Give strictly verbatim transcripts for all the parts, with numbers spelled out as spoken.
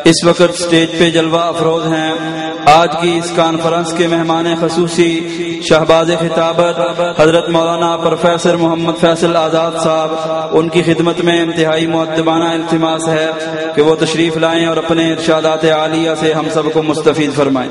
اس وقت سٹیج پہ جلوہ افروز ہیں آج کی اس کانفرنس کے مہمان خصوصی شہباز خطابت حضرت مولانا پروفیسر محمد فیصل آزاد صاحب. ان کی خدمت میں انتہائی مؤدبانہ التماس ہے کہ وہ تشریف لائیں اور اپنے ارشادات عالیہ سے ہم سب کو مستفید فرمائیں.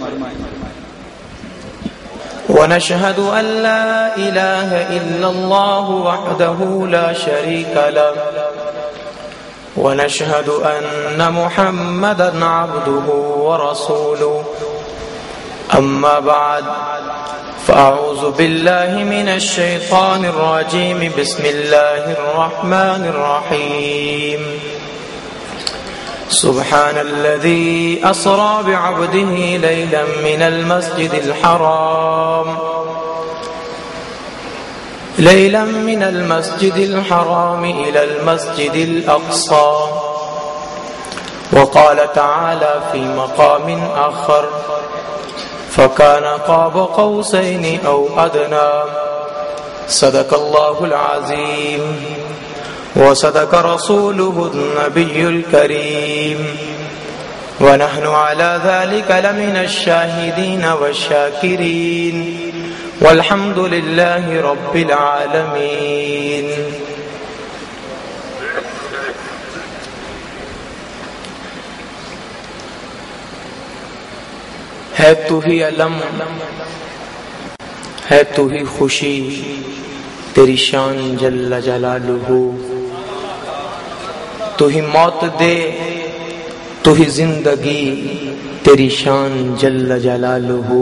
ونشهد أن لا إله إلا الله وحده لا شريك له ونشهد أن محمدا عبده ورسوله. أما بعد فأعوذ بالله من الشيطان الرجيم. بسم الله الرحمن الرحيم. سبحان الذي أسرى بعبده ليلا من المسجد الحرام ليلا من المسجد الحرام إلى المسجد الأقصى. وقال تعالى في مقام آخر فكان قاب قوسين أو أدنى. صدق الله العظيم وصدق رسوله النبي الكريم. ونحن على ذلك لمن الشاهدين والشاكرين والحمد لله رب العالمين. ہے تو ہی علم ہے تو ہی خوشی تیری شان جل جلالہ. تو ہی موت دے تو ہی زندگی تیری شان جل جلالہ.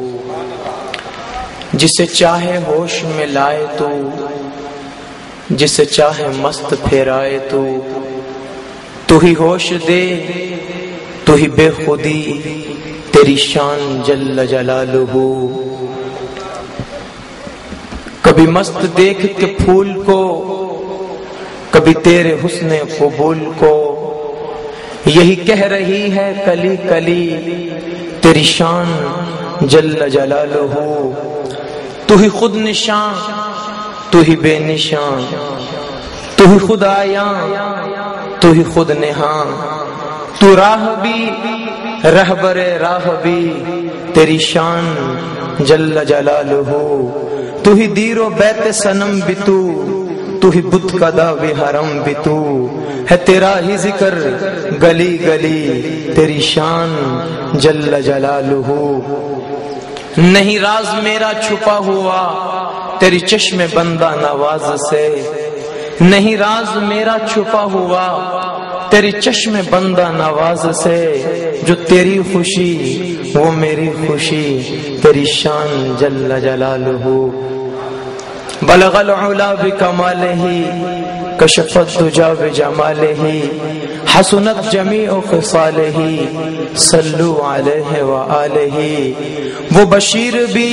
جسے چاہے ہوش میں لائے تو جسے چاہے مست پھیرائے تو تو ہی ہوش دے تو ہی بے خودی تیری شان جل جلالہ. کبھی مست دیکھ کے پھول کو کبھی تیرے حسن قبول کو یہی کہہ رہی ہے کلی کلی تیری شان جل جلالہ. تو ہی خود نشان تو ہی بے نشان تو ہی خود آیا تو ہی خود نہاں. تو راہ بھی رہبر راہ بھی تیری شان جل جلالہ. تو ہی دیر و بیت صنم بھی تو تو ہی بت قدا بھی حرم بھی تو ہے تیرا ہی ذکر گلی گلی تیری شان جل جلالہ. نہیں راز میرا چھپا ہوا تیری چشم بندہ نواز سے نہیں راز میرا چھپا ہوا تیری چشم بندہ نواز سے. جو تیری خوشی وہ میری خوشی تیری شان جل جلالہ. بلغ العلا بکمالہ کشف الدجی بجمالہ حسنت جمیع خصالہ صلو علیہ وآلہ. وہ بشیر بھی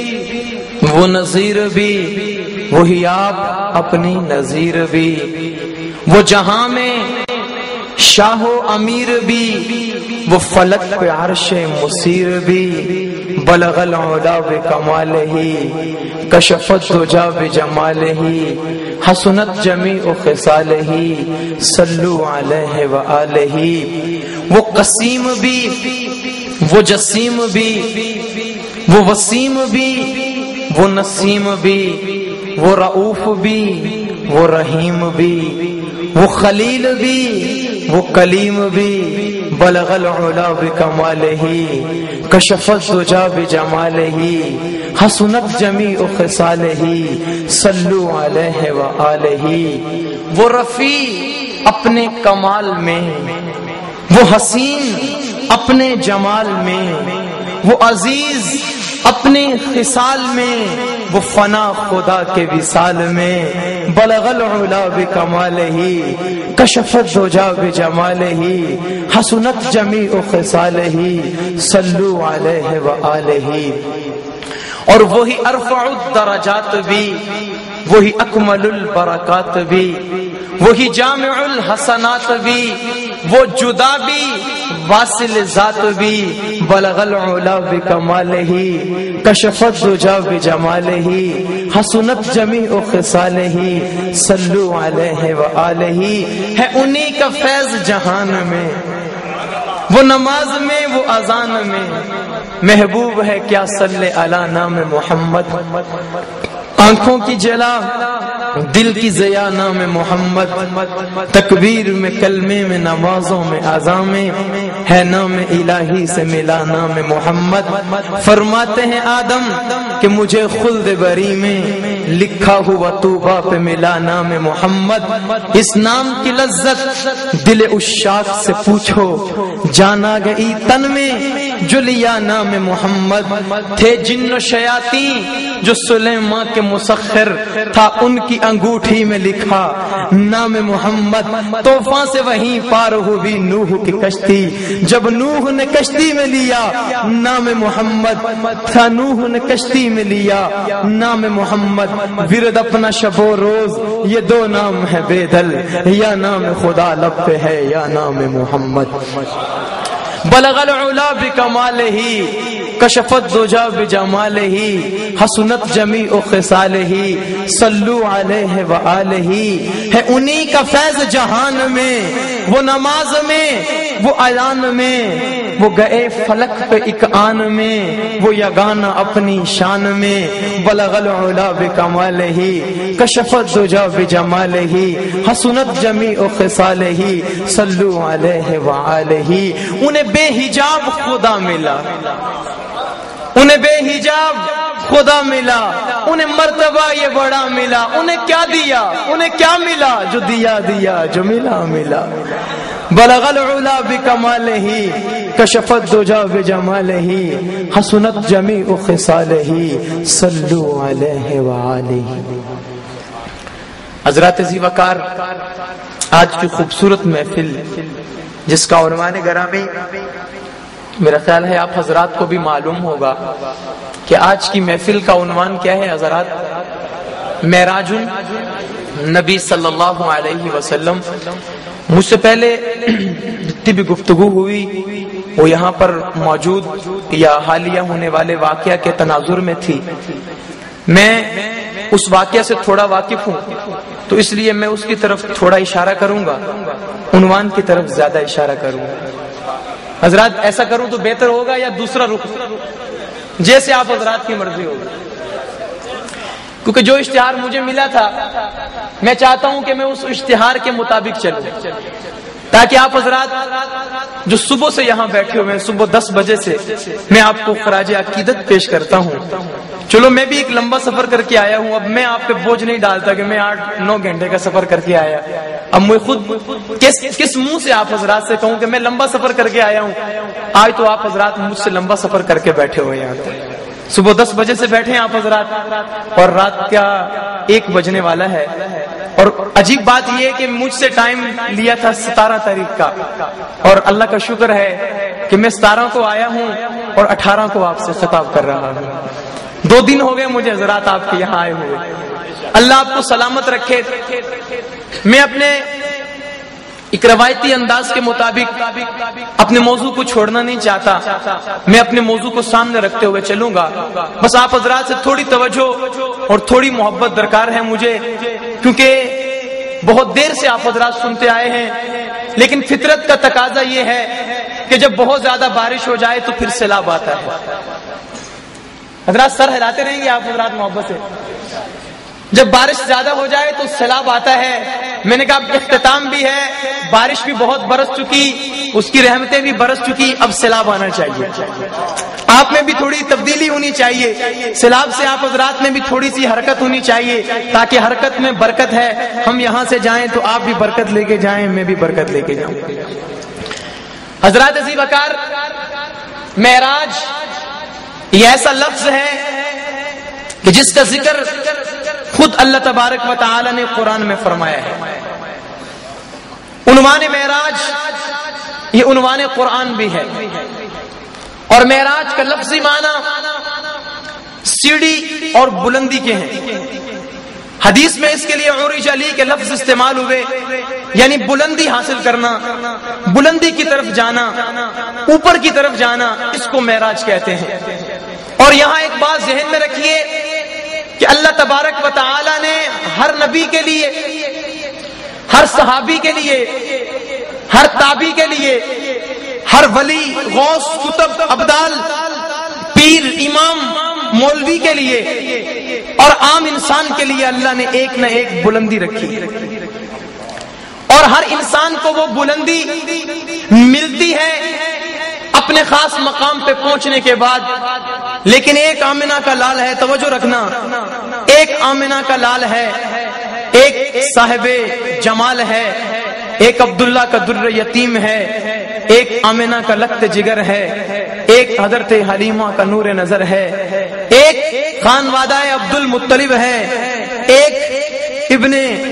وہ نذیر بھی وہی آپ اپنی نذیر بھی. وہ جہاں میں شاہ و امیر بھی وہ فلک پہ عرش مسیر بھی. بلغ العلا بکمالہ کشف الدجی بجمالہ حسنت جمیع خصالہ صلو علیہ وآلہ. وہ قسیم بھی وہ جسیم بھی وہ وسیم بھی وہ نسیم بھی وہ رؤوف بھی وہ رحیم بھی وہ خلیل بھی وہ کلیم بھی. بلغ العلا بکمالہ کشف الدجی بجمالہ حسنت جمیع خصالہ صلو علیہ وآلہ. وہ رفیع اپنے کمال میں وہ حسین اپنے جمال میں وہ عزیز اپنے خصال میں وہ فنا خدا کے وصال میں. بلغ العلا بکمالہ کشف الدجی بجمالہ حسنت جمیع خصالہ صلو علیہ وآلہ. اور وہی ارفع الدرجات بھی وہی اکمل البرکات بھی وہی جامع الحسنات بھی وہ جدا بھی واصل ذات بھی. بلغ العلا بکمالہ کشف الدجی بجمالہ حسنت جمیع خصالہ صلو علیہ وآلہ. ہے انہی کا فیض جہان میں وہ نماز میں وہ اذان میں محبوب ہے کیا صلی علی نام محمد. آنکھوں کی جلا دل کی ضیا نام محمد. تکبیر میں کلمے میں نمازوں میں اذان میں ہے نام الہی سے ملا نام محمد. فرماتے ہیں آدم کہ مجھے خلد بری میں لکھا ہوا طوبہ پہ ملا نام محمد. اس نام کی لذت دل عشاق سے پوچھو جانا گئی تن میں جو لیا نام محمد. تھے جن و شیاطین جو سلیمان کے مسخر تھا ان کی انگوٹھی میں لکھا نام محمد. طوفان سے وہیں پار ہوئی نوح کی کشتی جب نوح نے کشتی میں لیا نام محمد تھا. نوح نے کشتی میں لیا نام محمد. ورد اپنا شب و روز یہ دو نام ہے بے دل یا نام خدا لب پہ ہے یا نام محمد. بلغ العلا بکمالہ کشفت دجا بجمالہ حسنت جمیع خصالہ صلو علیہ وآلہ. ہے انہی کا فیض جہان میں وہ نماز میں وہ اذان میں وہ گئے فلک پہ ایک آن میں وہ یگانہ اپنی شان میں. بلغ العلا بکمالہ کشفت دجا بجمالہ حسنت جمیع خصالہ صلو علیہ وآلہ. انہیں بے حجاب خدا ملا انہیں بے حجاب خدا ملا. انہیں مرتبہ یہ بڑا ملا. انہیں کیا دیا انہیں کیا ملا جو دیا دیا جو ملا ملا. بلغ العلا بکمالہ کشفت دجا بجمالہ حسنت جمیع خصالہ صلو علیہ وآلہ. حضرات ذی وقار، آج کی خوبصورت محفل جس کا عنوان گرامی میرا خیال ہے آپ حضرات کو بھی معلوم ہوگا کہ آج کی محفل کا عنوان کیا ہے حضرات؟ معراج النبی صلی اللہ علیہ وسلم. مجھ سے پہلے جتنی بھی گفتگو ہوئی وہ یہاں پر موجود یا حالیہ ہونے والے واقعہ کے تناظر میں تھی. میں اس واقعہ سے تھوڑا واقف ہوں تو اس لیے میں اس کی طرف تھوڑا اشارہ کروں گا، عنوان کی طرف زیادہ اشارہ کروں گا. حضرات ایسا کروں تو بہتر ہوگا یا دوسرا رخ؟ جیسے آپ حضرات کی مرضی ہوگی، کیونکہ جو اشتہار مجھے ملا تھا میں چاہتا ہوں کہ میں اس اشتہار کے مطابق چلوں تاکہ آپ حضرات جو صبح سے یہاں بیٹھے ہوئے ہیں، صبح دس بجے سے میں آپ کو خراج عقیدت پیش کرتا ہوں. چلو میں بھی ایک لمبا سفر کر کے آیا ہوں، اب میں آپ پہ بوجھ نہیں ڈالتا کہ میں آٹھ نو گھنٹے کا سفر کر کے آیا. اب میں خود کس کس منہ سے آپ حضرات سے کہوں کہ میں لمبا سفر کر کے آیا ہوں. آج تو آپ حضرات مجھ سے لمبا سفر کر کے بیٹھے ہوئے ہیں، صبح دس بجے سے بیٹھے ہیں آپ حضرات اور رات کا ایک بجنے والا ہے. اور عجیب بات یہ ہے کہ مجھ سے ٹائم لیا تھا ستارہ تاریخ کا، اور اللہ کا شکر ہے کہ میں ستارہ کو آیا ہوں اور اٹھارہ کو آپ سے خطاب کر رہا ہوں. دو دن ہو گئے مجھے حضرات آپ کے یہاں آئے ہوئے. اللہ آپ کو سلامت رکھے. میں اپنے ایک روایتی انداز کے مطابق اپنے موضوع کو چھوڑنا نہیں چاہتا، میں اپنے موضوع کو سامنے رکھتے ہوئے چلوں گا. بس آپ حضرات سے تھوڑی توجہ اور تھوڑی محبت درکار ہے مجھے، کیونکہ بہت دیر سے آپ حضرات سنتے آئے ہیں، لیکن فطرت کا تقاضا یہ ہے کہ جب بہت زیادہ بارش ہو جائے تو پھر سیلاب آتا ہے. حضرات سر ہلاتے رہیں گے آپ حضرات محبت سے. جب بارش زیادہ ہو جائے تو سیلاب آتا ہے. میں نے کہا اختتام بھی ہے، بارش بھی بہت برس چکی، اس کی رحمتیں بھی برس چکی، اب سیلاب آنا چاہیے. آپ میں بھی تھوڑی تبدیلی ہونی چاہیے، سیلاب سے آپ حضرات میں بھی تھوڑی سی حرکت ہونی چاہیے تاکہ حرکت میں برکت ہے. ہم یہاں سے جائیں تو آپ بھی برکت لے کے جائیں، میں بھی برکت لے کے جاؤں. حضرات ذی وقار، معراج یہ ایسا لفظ ہے کہ جس کا ذکر خود اللہ تبارک و تعالی نے قرآن میں فرمایا ہے. عنوان معراج یہ عنوان قرآن بھی ہے، اور معراج کا لفظی معنی سیڑھی اور بلندی کے ہیں. حدیث میں اس کے لیے عرج علی کے لفظ استعمال ہوئے، یعنی بلندی حاصل کرنا، بلندی کی طرف جانا، اوپر کی طرف جانا، اس کو معراج کہتے ہیں. اور یہاں ایک بات ذہن میں رکھیے کہ اللہ تبارک و تعالی نے ہر نبی کے لیے، ہر صحابی کے لیے، ہر تابعی کے لیے ہر ولی، غوث، کتب، ابدال، پیر، امام، مولوی کے لیے اور عام انسان کے لیے اللہ نے ایک نہ ایک بلندی رکھی، اور ہر انسان کو وہ بلندی ملتی ہے اپنے خاص مقام پہ پہنچنے کے بعد. لیکن ایک آمنہ کا لال ہے، توجہ رکھنا، ایک آمنہ کا لال ہے، ایک صاحب جمال ہے، ایک عبداللہ کا در یتیم ہے، ایک آمنہ کا لخت جگر ہے، ایک حضرت حلیمہ کا نور نظر ہے، ایک خانوادہ عبد المطلب ہے، ایک ابن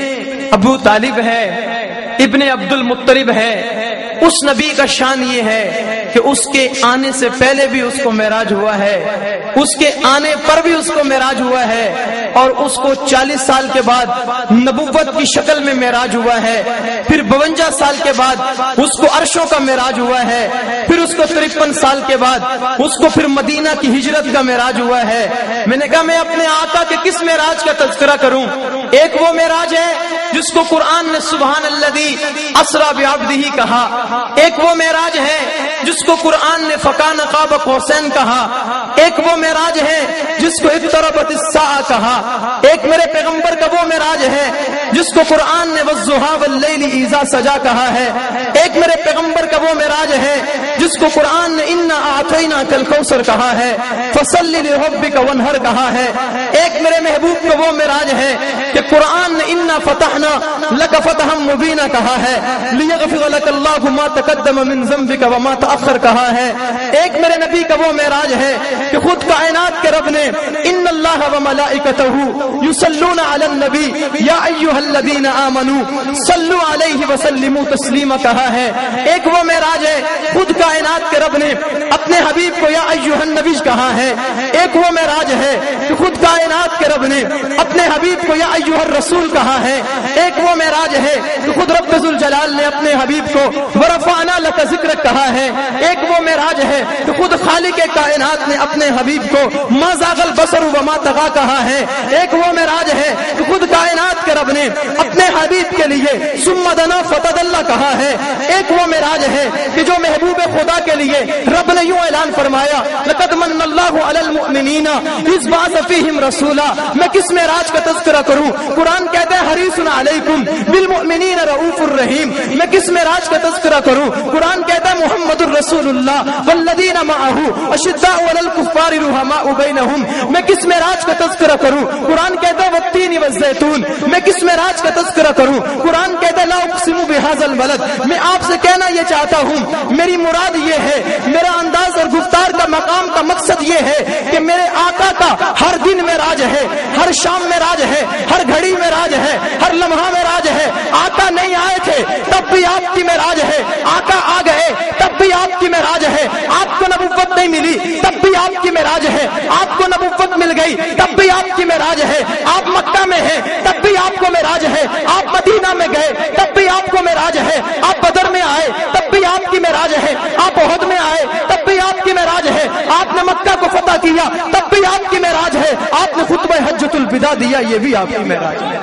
ابو طالب ہے، ابن عبد المطلب ہے. اس نبی کا شان یہ ہے کہ اس کے آنے سے پہلے بھی اس کو معراج ہوا ہے، اس کے آنے پر بھی اس کو معراج ہوا ہے، اور اس کو چالیس سال کے بعد نبوت کی شکل میں معراج ہوا ہے. پھر بونجا سال کے بعد اس کو عرشوں کا معراج ہوا ہے. پھر اس کو ترپن سال کے بعد اس کو پھر مدینہ کی ہجرت کا معراج ہوا ہے. میں نے کہا میں اپنے آقا کے کس معراج کا تذکرہ کروں؟ ایک وہ معراج ہے جس کو قرآن نے سبحان الذی اسری بعبدہ کہا، ایک وہ معراج ہے جس کو قرآن نے فکان قاب قوسین کہا، ایک وہ معراج ہے جس کو اقتربت الساعہ کہا، ایک میرے پیغمبر کا وہ معراج ہے جس کو قرآن نے والضحی واللیل اذا سجا کہا ہے، ایک میرے پیغمبر کا وہ معراج ہے جس کو قرآن نے انا اعطیناک الکوثر کہا ہے، فصل لربک وانحر کہا ہے، ایک میرے محبوب کا وہ معراج ہے کہ قرآن نے انا فتحنا لک فتحا مبینا کہا ہے، لیغفر لک اللہ ما تقدم من ذنبک وما تأخر کہا ہے، ایک میرے نبی کا وہ معراج ہے کہ خود کائنات کے رب نے ان اللہ وملائکتہ یصلون علی النبی یا ایھا الذین آمنوا صلوا علیہ وسلموا تسلیما کہا ہے، ایک وہ معراج ہے خود کائنات کے رب نے اپنے حبیب کو یا ایھا النبی کہا ہے، ایک وہ معراج ہے کہ خود کائنات کے رب نے اپنے حبیب کو یا ایھا الرسول کہا ہے، ایک وہ معراج ہے کہ خود رب ذوالجلال نے اپنے حبیب کو ورفعنا لک ذکرک کہا ہے، ایک وہ معراج ہے کہ خود خالق کائنات نے اپنے حبیب کو ما زاغ البصر وما طغى کہا ہے، ایک وہ معراج ہے کہ خود کائنات کے رب نے اپنے حبیب کے لیے ثم دنا فتدلى کہا ہے، ایک وہ معراج ہے کہ جو محبوب خدا کے لیے رب نے یوں اعلان فرمایا لقد من اللہ علی المؤمنین اذ بعث فیہم رسولا. میں کس معراج کا تذکرہ کروں؟ قرآن کہتا ہے حریص علیکم بالمؤمنین رؤوف الرحیم. میں کس معراج کا تذکرہ کروں؟ قرآن کہتا ہے محمد الرسول اللہ والذین معہ اشداء علی الکفار رحماء بینہم. میں کس معراج کا تذکرہ کروں؟ قرآن کہتا ہے والتین والزیتون. میں کس معراج کا تذکرہ کروں؟ قرآن کہتا ہے لا اقسم بہذا البلد. میں آپ سے کہنا یہ چاہتا ہوں، میری مراد یہ ہے، میرا انداز اور گفتار کا مقام کا مقصد یہ ہے کہ میرے آقا کا ہر دن معراج ہے، ہر شام معراج ہے، ہر گھڑی معراج ہے، ہر لمحہ معراج ہے. آقا نہیں آئے تھے تب بھی آپ کی معراج ہے، آقا آ گئے تب بھی آپ کی معراج ہے، آپ کو نبوت نہیں ملی تب بھی آپ کی معراج ہے، آپ کو نبوت مل گئی تب بھی آپ کی معراج ہے، آپ مکہ میں ہیں تب بھی آپ کو معراج ہے، آپ مدینہ میں گئے تب بھی آپ کو معراج ہے، آپ بدر میں آئے تب بھی آپ کی معراج ہے، آپ احد میں آئے تب بھی آپ کی معراج ہے، آپ نے مکہ کو فتح کیا تب بھی آپ کی معراج ہے، آپ نے خطبہ حجۃ الوداع دیا یہ بھی آپ کی معراج ہے.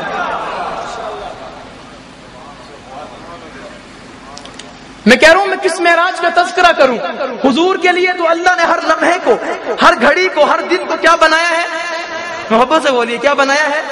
میں کہہ رہا ہوں میں کس معراج کا تذکرہ کروں؟ حضور کے لیے تو اللہ نے ہر لمحے کو، ہر گھڑی کو، ہر دن کو کیا بنایا ہے؟ محبت سے بولیے کیا بنایا ہے؟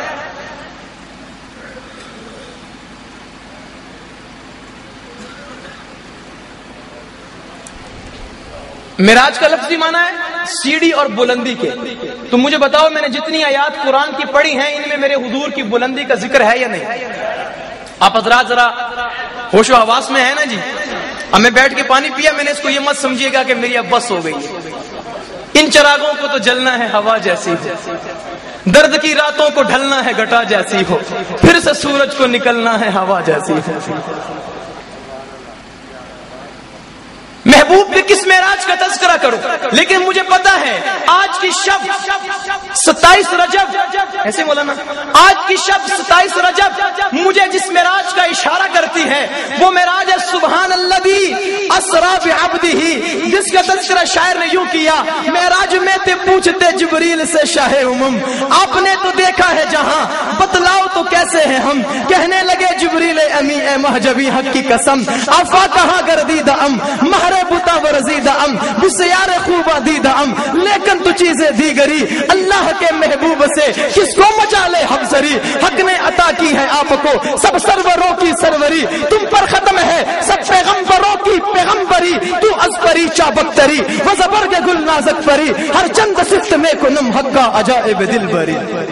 معراج کا لفظی معنی ہے سیڑھی اور بلندی کے. تو مجھے بتاؤ میں نے جتنی آیات قرآن کی پڑھی ہیں ان میں میرے حضور کی بلندی کا ذکر ہے یا نہیں؟ آپ حضرات ذرا ہوش و حواس میں ہے نا جی. اب میں بیٹھ کے پانی پیا، میں نے اس کو یہ مت سمجھیے گا کہ میری اب بس ہو گئی ہے. ان چراغوں کو تو جلنا ہے ہوا جیسی ہو، درد کی راتوں کو ڈھلنا ہے گٹا جیسی ہو، پھر سے سورج کو نکلنا ہے ہوا جیسی ہو. محبوب کے کس معراج کا تذکرہ کروں؟ لیکن مجھے پتا ہے آج کی شب ستائیس رجب، ایسے مولانا، آج کی شب ستائیس رجب مجھے جس معراج کا اشارہ کرتی ہے وہ معراج ہے سبحان الذی اسری بعبدہ، جس کا تذکرہ شاعر نے یوں کیا معراج میں تے پوچھتے جبریل سے شاہ امم، آپ نے تو دیکھا ہے جہاں بتلاؤ تو کیسے ہیں ہم. کہنے لگے جبریل امی اے مہجبی حق کی قسم افا کہاں گردیدہ ام، مہر चीजें दीगरी, अल्लाह के महबूब से किसको मचा ले हमसरी। हक ने अता की है आपको सब सरवरों की सरवरी, तुम पर खत्म है सब पैगंबरों की पैगंबरी। तू अजपरी चाबकतरी वो जबर के गुल नाजक परी, हर चंद सिफ्त में कुनम हक्का अजाइब दिल बरी।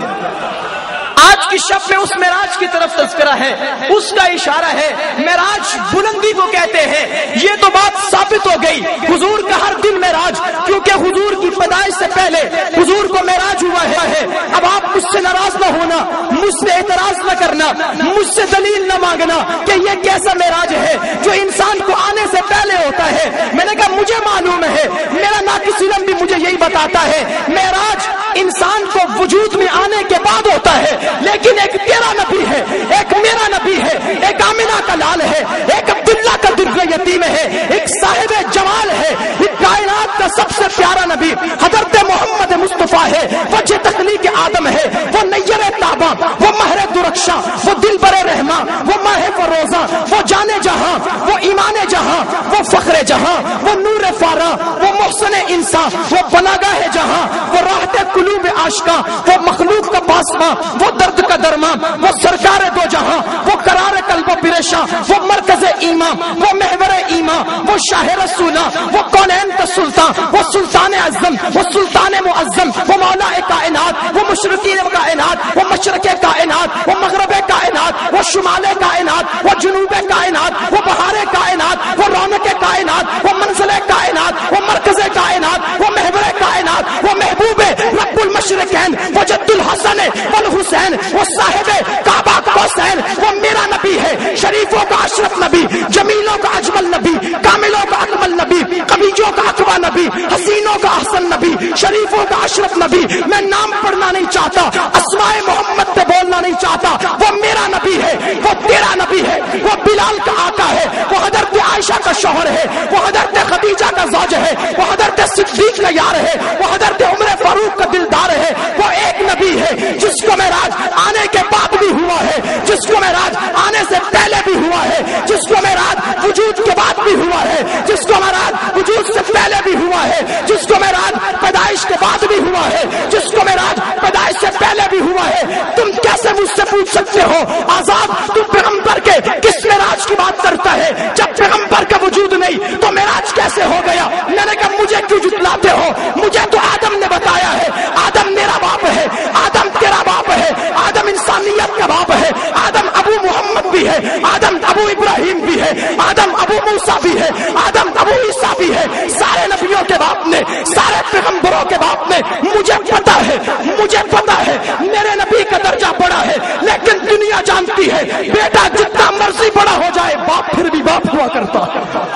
आज की शब में उस मेराज की तरफ तज़किरा है, उसका इशारा है। मेराज बुलंदी को कहते हैं, ये तो बात साबित हो गई हुजूर का हर दिन मेराज, क्योंकि हुजूर की पैदाइश से पहले हुजूर को मेराज हुआ है। अब आप मुझसे नाराज न होना, मुझसे एतराज न करना, मुझसे दलील न मांगना कि ये कैसा मेराज है जो इंसान को आने से पहले होता है। मैंने कहा मुझे मालूम है, मेरा नाक़िस इल्म भी मुझे यही बताता है, मेराज इंसान को वजूद में आने के बाद होता है। लेकिन एक तेरा नबी है, एक मेरा नबी है, एक आमिना का लाल है, एक अब्दुल्ला का दुर्ग यतीम है, एक साहिब जमाल है, एक कायनात का सबसे प्यारा नबी हजरत मोहम्मद मुस्तफा है। वो जे तख्लीक आदम है, वो नैयर ताबा, वो महर दुरक्षा, वो दिल बरे रहमा, वो माह फरोजा, वो जाने जहां, वो ईमाने जहां, वो फख्रे जहां, वो नूर फारा, वो मोहसन इंसान, वो बलागा है जहां, वो राहते कुलूब आशका, वो मखलूक का बासमा, वो दर्द का दरमा, वो सरकार दो जहां, वो करार कल्ब पिरेशा, वो मरकज ईमा, वो महवर ईमा, वो शाह रसूला, वो कौनैन का सुल्तान, वो सुल्तान आज़म, वो सुल्तान मुअज़्ज़म, वो मौला कायनात, वो मुशरिकीन कायनात, वो मशरक़ कायनात, वो मग़रिब कायनात, वो शुमाल कायनात, वो जुनूब कायनात, वो बहार कायनात, वो रौनक कायनात, वो मंज़िल कायनात, वो मरकज कायनात, वो महवर कायनात, वो महबूब रब्बुल मशरिकैन, वो जद्दुल हसन वल हुसैन, वो साहिब काबा कौसैन, वो मेरा नबी है, शरीफों का अशरफ नबी, जमीलों का अजमल नबी, कामिलों का अकमल नबी, कबीजों का अकवा नबी, हसीनों का अहसन नबी, शरीफों का अशरफ नबी। मैं नाम पढ़ना नहीं चाहता, अस्माए मोहम्मद पे बोलना नहीं चाहता, वो मेरा नबी है, वो तेरा नबी है, वो बिलाल का आका है, वो हजरत आयशा का शौहर है, वो हजरत खदीजा का ज़ौज है, वो हजरत सिद्दीक का यार है, वो हजरत उमर फारूक का दिलदार है। वो एक नबी है जिसको मेराज आने के बाद भी हुआ है, जिसको मेराज आने से पहले भी हुआ है, जिसको मेराज वजूद के बाद भी हुआ है, जिसको मेराज वजूद से पहले भी हुआ है, जिसको मेराज पैदाइश के बाद भी हुआ है, जिसको मेराज पैदाइश से पहले भी हुआ है। तुम कैसे मुझसे पूछ सकते हो आजाद, तुम पैगंबर के किस मेराज की बात करता है? जब पैगंबर का वजूद नहीं तो मेराज कैसे हो गया? मैंने कहा मुझे क्यों जुटलाते हो? मुझे तो आदम ने बताया है, आदम मेरा बाप है, आदम तेरा बाप है, आदम इंसानियत का बाप है, आदम अबू मोहम्मद भी है, आदम अबू इब्राहिम भी है, आदम अबू मूसा भी है, आदम अबू ईसा भी है। सारे नबियों के बाप ने, सारे पैगंबरों के बाप ने, मुझे पता है, मुझे पता है मेरे नबी का दर्जा बड़ा है। लेकिन दुनिया जानती है बेटा जितना मर्जी बड़ा हो जाए बाप फिर भी बाप हुआ करता है।